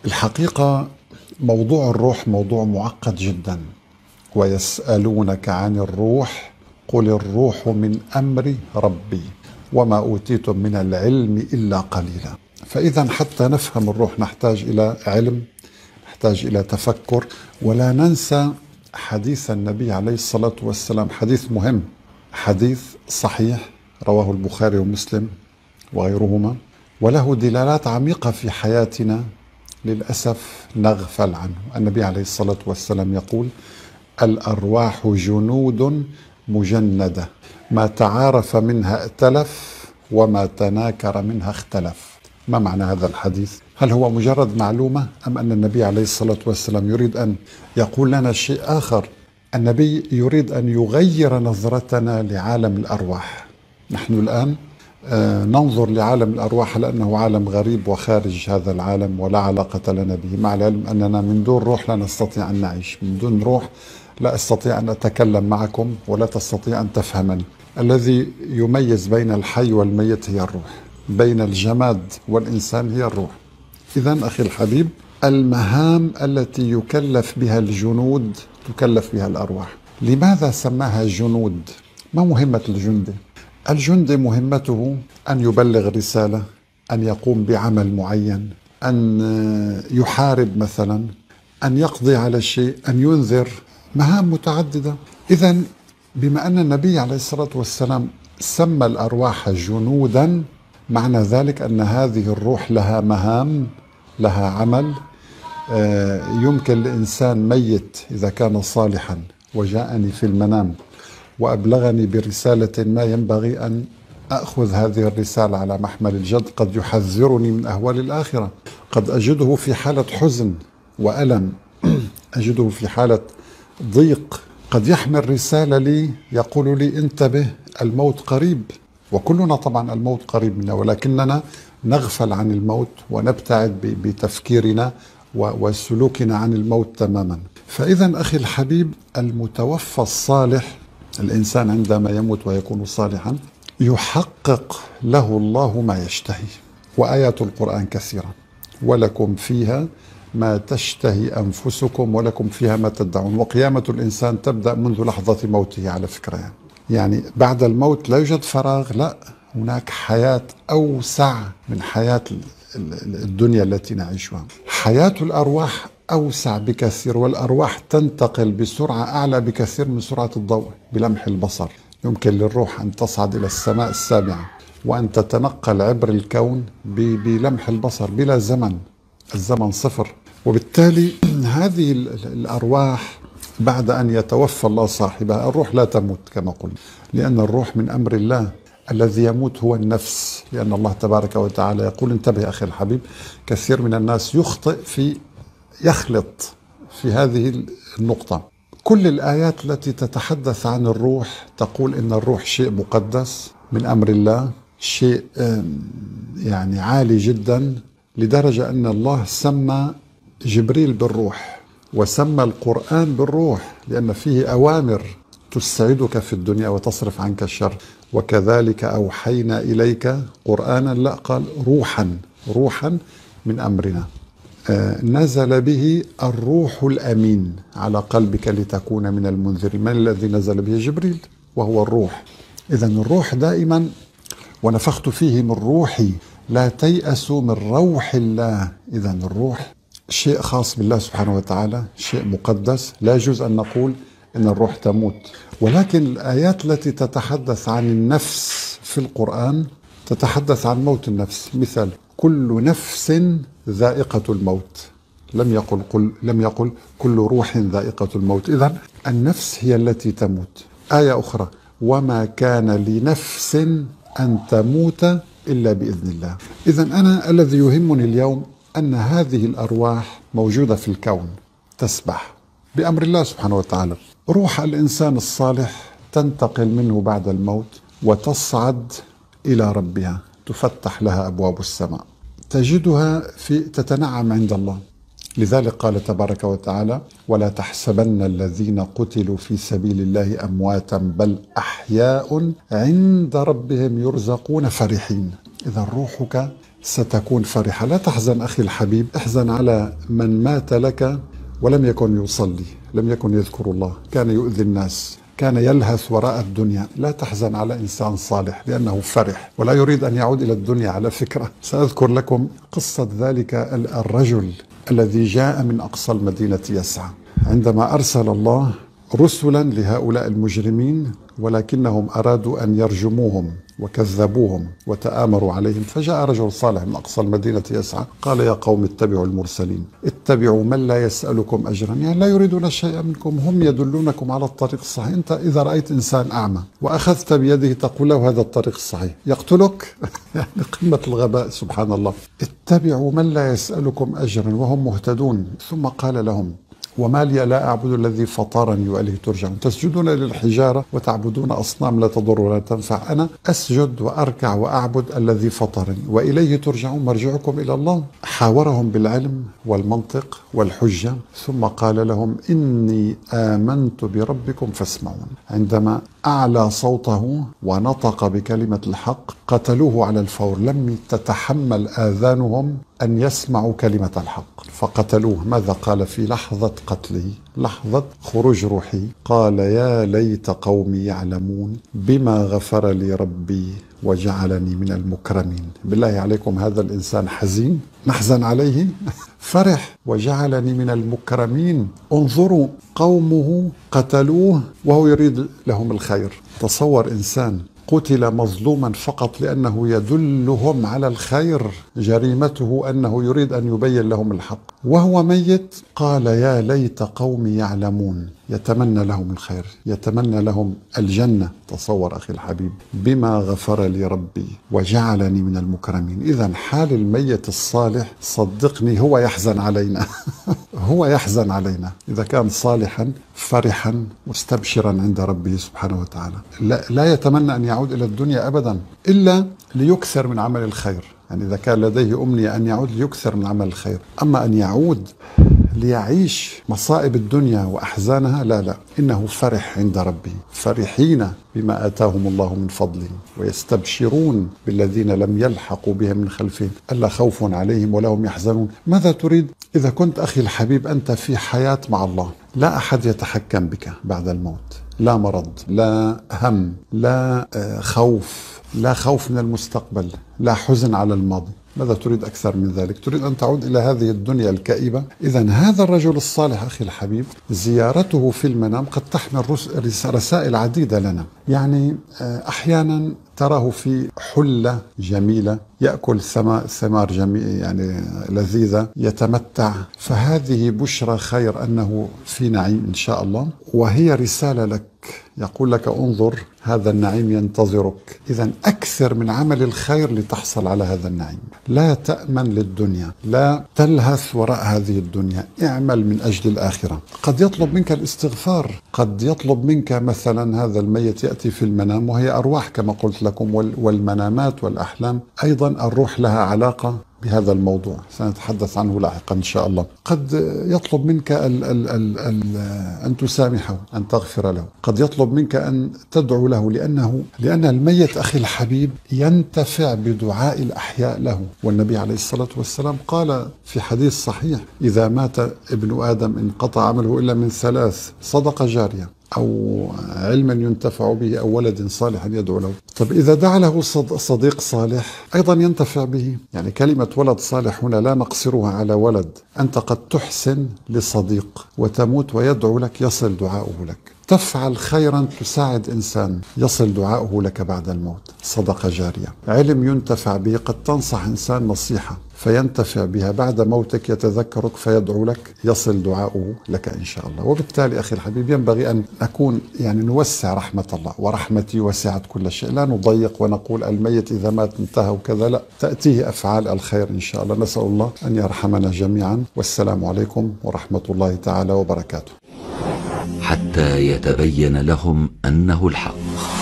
الحقيقة موضوع الروح موضوع معقد جدا. ويسألونك عن الروح قل الروح من أمر ربي وما أوتيتم من العلم إلا قليلا. فإذا حتى نفهم الروح نحتاج إلى علم، نحتاج إلى تفكر. ولا ننسى حديث النبي عليه الصلاة والسلام، حديث مهم، حديث صحيح رواه البخاري ومسلم وغيرهما، وله دلالات عميقة في حياتنا للأسف نغفل عنه. النبي عليه الصلاة والسلام يقول: الأرواح جنود مجندة، ما تعارف منها ائتلف وما تناكر منها اختلف. ما معنى هذا الحديث؟ هل هو مجرد معلومة أم أن النبي عليه الصلاة والسلام يريد أن يقول لنا شيء آخر؟ النبي يريد أن يغير نظرتنا لعالم الأرواح. نحن الآن ننظر لعالم الأرواح لأنه عالم غريب وخارج هذا العالم ولا علاقة لنا به، مع العلم أننا من دون روح لا نستطيع أن نعيش، من دون روح لا أستطيع أن أتكلم معكم ولا تستطيع أن تفهمني. الذي يميز بين الحي والميت هي الروح، بين الجماد والإنسان هي الروح. إذن أخي الحبيب، المهام التي يكلف بها الجنود تكلف بها الأرواح. لماذا سماها جنود؟ ما مهمة الجندي؟ الجندي مهمته أن يبلغ رسالة، أن يقوم بعمل معين، أن يحارب مثلا، أن يقضي على شيء، أن ينذر، مهام متعددة. إذن بما أن النبي عليه الصلاة والسلام سمى الأرواح جنودا، معنى ذلك أن هذه الروح لها مهام، لها عمل. يمكن لإنسان ميت إذا كان صالحا وجاءني في المنام وأبلغني برسالة ما، ينبغي أن أخذ هذه الرسالة على محمل الجد. قد يحذرني من أهوال الآخرة، قد أجده في حالة حزن وألم، أجده في حالة ضيق، قد يحمل رسالة لي يقول لي: انتبه الموت قريب. وكلنا طبعا الموت قريب منا، ولكننا نغفل عن الموت ونبتعد بتفكيرنا وسلوكنا عن الموت تماما. فإذا أخي الحبيب، المتوفى الصالح، الإنسان عندما يموت ويكون صالحا يحقق له الله ما يشتهي. وآيات القرآن كثيرة: ولكم فيها ما تشتهي أنفسكم ولكم فيها ما تدعون. وقيامة الإنسان تبدأ منذ لحظة موته على فكرة. يعني بعد الموت لا يوجد فراغ، لا، هناك حياة أوسع من حياة الدنيا التي نعيشها. حياة الأرواح أوسع بكثير، والأرواح تنتقل بسرعة أعلى بكثير من سرعة الضوء بلمح البصر. يمكن للروح أن تصعد إلى السماء السابعة وأن تتنقل عبر الكون بلمح البصر بلا زمن، الزمن صفر. وبالتالي هذه الأرواح بعد أن يتوفى الله صاحبها، الروح لا تموت كما قلنا، لأن الروح من أمر الله. الذي يموت هو النفس، لأن الله تبارك وتعالى يقول: انتبه أخي الحبيب، كثير من الناس يخلط في هذه النقطة. كل الآيات التي تتحدث عن الروح تقول إن الروح شيء مقدس من أمر الله، شيء يعني عالي جدا، لدرجة أن الله سمى جبريل بالروح وسمى القرآن بالروح، لأن فيه أوامر تسعدك في الدنيا وتصرف عنك الشر. وكذلك أوحينا إليك قرآنا، لا، قال روحا من أمرنا، نزل به الروح الأمين على قلبك لتكون من المنذرين. من الذي نزل به؟ جبريل، وهو الروح. إذن الروح دائما: ونفخت فيه من روحي لا تيأسوا من روح الله. إذن الروح شيء خاص بالله سبحانه وتعالى، شيء مقدس، لا يجوز أن نقول إن الروح تموت. ولكن الآيات التي تتحدث عن النفس في القرآن تتحدث عن موت النفس. مثال: كل نفس ذائقة الموت، لم يقل كل روح ذائقة الموت. إذن النفس هي التي تموت. آية أخرى: وما كان لنفس أن تموت إلا بإذن الله. إذن أنا الذي يهمني اليوم أن هذه الأرواح موجودة في الكون تسبح بأمر الله سبحانه وتعالى. روح الإنسان الصالح تنتقل منه بعد الموت وتصعد إلى ربها، تفتح لها أبواب السماء، تجدها تتنعم عند الله. لذلك قال تبارك وتعالى: ولا تحسبن الذين قتلوا في سبيل الله أمواتا بل أحياء عند ربهم يرزقون فرحين. إذا روحك ستكون فرحة. لا تحزن أخي الحبيب، احزن على من مات لك ولم يكن يصلي، لم يكن يذكر الله، كان يؤذي الناس، كان يلهث وراء الدنيا. لا تحزن على إنسان صالح لأنه فرح ولا يريد أن يعود إلى الدنيا. على فكرة سأذكر لكم قصة ذلك الرجل الذي جاء من أقصى المدينة يسعى، عندما أرسل الله رسلا لهؤلاء المجرمين ولكنهم أرادوا أن يرجموهم وكذبوهم وتآمروا عليهم، فجاء رجل صالح من أقصى المدينة يسعى قال: يا قوم اتبعوا المرسلين، اتبعوا من لا يسألكم أجرا، يعني لا يريدون شيئا منكم، هم يدلونكم على الطريق الصحيح. أنت إذا رأيت إنسان أعمى وأخذت بيده تقول له هذا الطريق الصحيح يقتلك. يعني قمة الغباء، سبحان الله. اتبعوا من لا يسألكم أجرا وهم مهتدون. ثم قال لهم: وما لي لا أعبد الذي فطرني وإليه ترجعون، تسجدون للحجارة وتعبدون أصنام لا تضر ولا تنفع، أنا أسجد وأركع وأعبد الذي فطرني وإليه ترجعون، مرجعكم إلى الله. حاورهم بالعلم والمنطق والحجة، ثم قال لهم: إني آمنت بربكم فاسمعون. عندما أعلى صوته ونطق بكلمة الحق قتلوه على الفور، لم تتحمل آذانهم أن يسمعوا كلمة الحق فقتلوه. ماذا قال في لحظة قتله، لحظة خروج روحي؟ قال: يا ليت قومي يعلمون بما غفر لي ربي وجعلني من المكرمين. بالله عليكم، هذا الإنسان حزين نحزن عليه؟ فرح: وجعلني من المكرمين. انظروا، قومه قتلوه وهو يريد لهم الخير. تصور إنسان قتل مظلوما فقط لأنه يدلهم على الخير، جريمته أنه يريد أن يبين لهم الحق، وهو ميت قال: يا ليت قومي يعلمون، يتمنى لهم الخير، يتمنى لهم الجنة. تصور أخي الحبيب، بما غفر لي ربي وجعلني من المكرمين. إذن حال الميت الصالح صدقني هو يحزن علينا. هو يحزن علينا إذا كان صالحا فرحا مستبشرا عند ربه سبحانه وتعالى. لا يتمنى أن يعود إلى الدنيا أبدا إلا ليكثر من عمل الخير. يعني إذا كان لديه أمنية أن يعود ليكثر من عمل الخير، أما أن يعود ليعيش مصائب الدنيا وأحزانها، لا، إنه فرح عند ربه، فرحين بما آتاهم الله من فضله ويستبشرون بالذين لم يلحقوا بهم من خلفهم ألا خوف عليهم ولا هم يحزنون. ماذا تريد إذا كنت أخي الحبيب أنت في حياة مع الله؟ لا أحد يتحكم بك بعد الموت، لا مرض، لا هم، لا خوف، لا خوف من المستقبل، لا حزن على الماضي. ماذا تريد أكثر من ذلك؟ تريد أن تعود إلى هذه الدنيا الكئيبة؟ إذن هذا الرجل الصالح أخي الحبيب زيارته في المنام قد تحمل رسائل عديدة لنا. يعني أحيانا تراه في حلة جميلة يأكل ثمار جميلة يعني لذيذة، يتمتع، فهذه بشرى خير أنه في نعيم إن شاء الله، وهي رسالة لك، يقول لك: انظر هذا النعيم ينتظرك. إذن أكثر من عمل الخير لتحصل على هذا النعيم. لا تأمن للدنيا، لا تلهث وراء هذه الدنيا، اعمل من أجل الآخرة. قد يطلب منك الاستغفار، قد يطلب منك مثلا هذا الميت يأتي في المنام، وهي أرواح كما قلت لكم، والمنامات والأحلام أيضا الروح لها علاقة بهذا الموضوع، سنتحدث عنه لاحقا إن شاء الله. قد يطلب منك أن تسامحه، أن تغفر له، قد يطلب منك أن تدعو له، لأن الميت أخي الحبيب ينتفع بدعاء الأحياء له. والنبي عليه الصلاة والسلام قال في حديث صحيح: إذا مات ابن آدم انقطع عمله إلا من ثلاث: صدقة جارية، أو علم ينتفع به، أو ولد صالح يدعو له. طب إذا دعا له صديق صالح أيضا ينتفع به. يعني كلمة ولد صالح هنا لا نقصرها على ولد، أنت قد تحسن لصديق وتموت ويدعو لك، يصل دعاؤه لك. تفعل خيرا تساعد إنسان، يصل دعاؤه لك بعد الموت، صدقة جارية. علم ينتفع به، قد تنصح إنسان نصيحة فينتفع بها، بعد موتك يتذكرك فيدعو لك، يصل دعاؤه لك إن شاء الله. وبالتالي أخي الحبيب ينبغي أن نكون نوسع رحمة الله، ورحمتي وسعت كل شيء. لا نضيق ونقول الميت إذا مات انتهى وكذا، لا، تأتيه أفعال الخير إن شاء الله. نسأل الله أن يرحمنا جميعا، والسلام عليكم ورحمة الله تعالى وبركاته. حتى يتبين لهم أنه الحق.